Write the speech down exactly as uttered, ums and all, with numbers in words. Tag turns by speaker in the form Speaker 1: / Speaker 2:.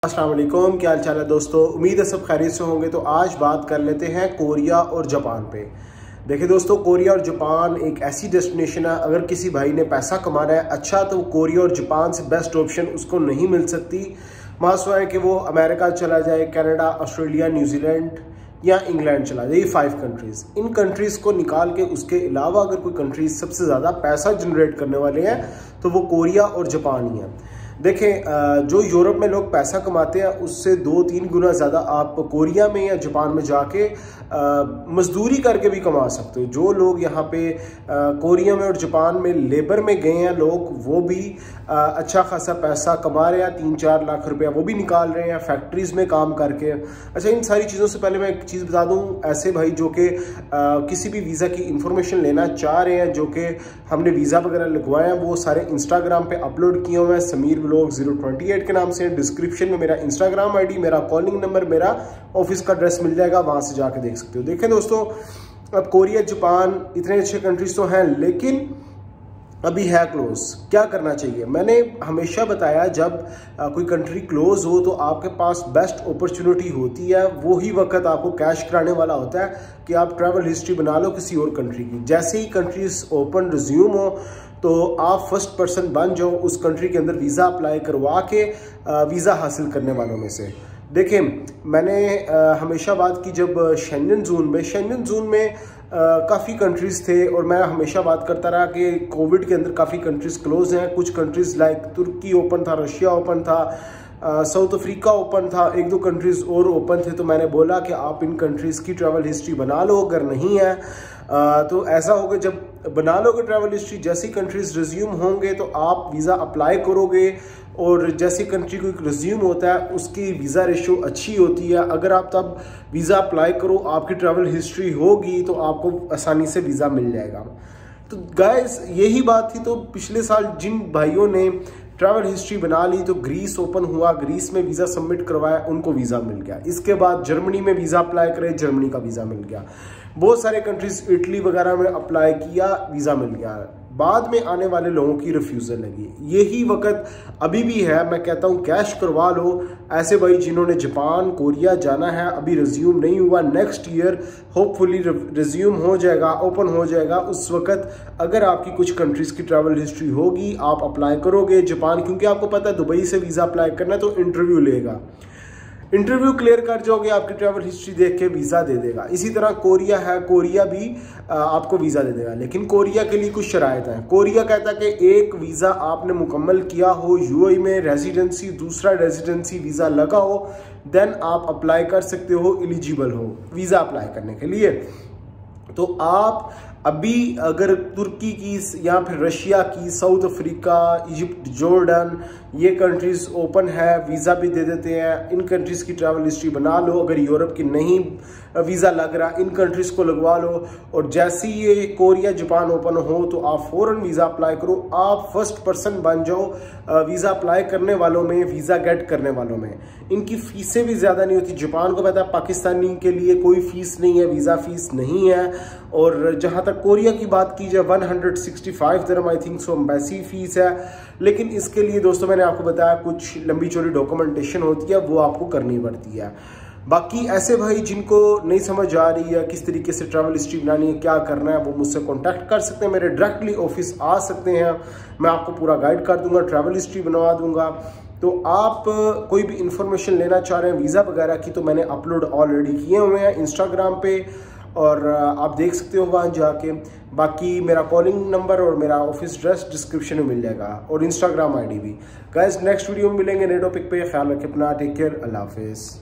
Speaker 1: अस्सलाम वालेकुम, क्या हाल चाल है दोस्तों। उम्मीद है सब खैरियत से होंगे। तो आज बात कर लेते हैं कोरिया और जापान पे। देखिए दोस्तों, कोरिया और जापान एक ऐसी डेस्टिनेशन है, अगर किसी भाई ने पैसा कमाना है अच्छा तो कोरिया और जापान से बेस्ट ऑप्शन उसको नहीं मिल सकती। मासवा है कि वो अमेरिका चला जाए, कनाडा, ऑस्ट्रेलिया, न्यूजीलैंड या इंग्लैंड चला जाए। ये फाइव कंट्रीज़, इन कंट्रीज़ को निकाल के उसके अलावा अगर कोई कंट्रीज सबसे ज़्यादा पैसा जनरेट करने वाले हैं तो वो कोरिया और जापान ही है। देखें, जो यूरोप में लोग पैसा कमाते हैं उससे दो तीन गुना ज़्यादा आप कोरिया में या जापान में जाके मजदूरी करके भी कमा सकते हो। जो लोग यहाँ पे कोरिया में और जापान में लेबर में गए हैं लोग, वो भी अच्छा खासा पैसा कमा रहे हैं, तीन चार लाख रुपया वो भी निकाल रहे हैं फैक्ट्रीज़ में काम करके। अच्छा, इन सारी चीज़ों से पहले मैं एक चीज़ बता दूँ, ऐसे भाई जो कि किसी भी वीज़ा की इंफॉर्मेशन लेना चाह रहे हैं, जो कि हमने वीज़ा वगैरह लगवाए हैं, वो सारे इंस्टाग्राम पे अपलोड किए हुए हैं Sameer vlog zero twenty eight के नाम से। डिस्क्रिप्शन में मेरा इंस्टाग्राम आईडी, मेरा कॉलिंग नंबर, मेरा ऑफिस का एड्रेस मिल जाएगा, वहाँ से जाके देख सकते हो। देखें दोस्तों, अब कोरिया जापान इतने अच्छे कंट्रीज तो हैं, लेकिन अभी है क्लोज। क्या करना चाहिए? मैंने हमेशा बताया, जब कोई कंट्री क्लोज हो तो आपके पास बेस्ट अपॉर्चुनिटी होती है, वो ही वक्त आपको कैश कराने वाला होता है कि आप ट्रैवल हिस्ट्री बना लो किसी और कंट्री की। जैसे ही कंट्रीज ओपन रिज्यूम हो तो आप फर्स्ट पर्सन बन जाओ उस कंट्री के अंदर वीज़ा अप्लाई करवा के वीज़ा हासिल करने वालों में से। देखें, मैंने आ, हमेशा बात की, जब शेंगन जोन में शेंगन जोन में काफ़ी कंट्रीज़ थे, और मैं हमेशा बात करता रहा कि कोविड के अंदर काफ़ी कंट्रीज़ क्लोज हैं। कुछ कंट्रीज़ लाइक तुर्की ओपन था, रशिया ओपन था, साउथ अफ्रीका ओपन था, एक दो कंट्रीज़ और ओपन थे। तो मैंने बोला कि आप इन कंट्रीज़ की ट्रैवल हिस्ट्री बना लो, अगर नहीं है आ, तो ऐसा होगा, जब बना लोगे ट्रैवल हिस्ट्री, जैसी कंट्रीज़ रिज्यूम होंगे तो आप वीज़ा अप्लाई करोगे, और जैसी कंट्री को रिज्यूम होता है उसकी वीज़ा रेशो अच्छी होती है। अगर आप तब वीज़ा अप्लाई करो, आपकी ट्रैवल हिस्ट्री होगी तो आपको आसानी से वीज़ा मिल जाएगा। तो गाइस, यही बात थी। तो पिछले साल जिन भाइयों ने ट्रैवल हिस्ट्री बना ली, तो ग्रीस ओपन हुआ, ग्रीस में वीज़ा सबमिट करवाया, उनको वीज़ा मिल गया। इसके बाद जर्मनी में वीज़ा अप्लाई करे, जर्मनी का वीज़ा मिल गया। बहुत सारे कंट्रीज, इटली वगैरह में अप्लाई किया, वीज़ा मिल गया। बाद में आने वाले लोगों की रिफ्यूज़ल लगी। यही वक्त अभी भी है। मैं कहता हूँ कैश करवा लो। ऐसे भाई जिन्होंने जापान, कोरिया जाना है, अभी रिज्यूम नहीं हुआ, नेक्स्ट ईयर होपफुली रिज्यूम हो जाएगा, ओपन हो जाएगा। उस वक्त अगर आपकी कुछ कंट्रीज़ की ट्रैवल हिस्ट्री होगी, आप अप्लाई करोगे जापान, क्योंकि आपको पता है दुबई से वीज़ा अप्लाई करना है तो इंटरव्यू लेगा। इंटरव्यू क्लियर कर जाओगे, आपकी ट्रैवल हिस्ट्री देख के वीज़ा दे देगा। इसी तरह कोरिया है, कोरिया भी आपको वीज़ा दे देगा, लेकिन कोरिया के लिए कुछ शराइत हैं। कोरिया कहता है कि एक वीज़ा आपने मुकम्मल किया हो, यूएई में रेजिडेंसी, दूसरा रेजिडेंसी वीज़ा लगा हो, देन आप अप्लाई कर सकते हो, एलिजिबल हो वीज़ा अप्लाई करने के लिए। तो आप अभी अगर तुर्की की या फिर रशिया की, साउथ अफ्रीका, इजिप्ट, जॉर्डन, ये कंट्रीज़ ओपन है, वीज़ा भी दे देते हैं। इन कंट्रीज़ की ट्रैवल हिस्ट्री बना लो। अगर यूरोप की नहीं वीज़ा लग रहा, इन कंट्रीज़ को लगवा लो, और जैसे ही ये कोरिया जापान ओपन हो तो आप फ़ौरन वीज़ा अप्लाई करो। आप फर्स्ट पर्सन बन जाओ वीज़ा अप्लाई करने वालों में, वीज़ा गेट करने वालों में। इनकी फ़ीसें भी ज़्यादा नहीं होती। जापान को पता है पाकिस्तानी के लिए कोई फ़ीस नहीं है, वीज़ा फ़ीस नहीं है। और जहाँ तक कोरिया की बात की जाए, वन हंड्रेड सिक्सटी फाइव दिरहम I think so embassy fees है। लेकिन इसके लिए दोस्तों मैंने आपको बताया कुछ लंबी चौड़ी डॉक्यूमेंटेशन होती है, वो आपको करनी पड़ती है। बाकी ऐसे भाई जिनको नहीं समझ आ रही है किस तरीके से ट्रैवल हिस्ट्री बनानी है, क्या करना है, वो मुझसे कांटेक्ट कर सकते हैं, मेरे डायरेक्टली ऑफिस आ सकते हैं। मैं आपको पूरा गाइड कर दूंगा, ट्रैवल हिस्ट्री बनवा दूंगा। तो आप कोई भी इंफॉर्मेशन लेना चाह रहे हैं वीज़ा वगैरह की, तो मैंने अपलोड ऑलरेडी किए हुए हैं इंस्टाग्राम पे, और आप देख सकते हो वहाँ जाके। बाकी मेरा कॉलिंग नंबर और मेरा ऑफिस एड्रेस डिस्क्रिप्शन में मिल जाएगा, और इंस्टाग्राम आईडी भी। गाइस, नेक्स्ट वीडियो में मिलेंगे नए टॉपिक पे। ख्याल रखें अपना, टेक केयर, अल्लाह हाफिज़।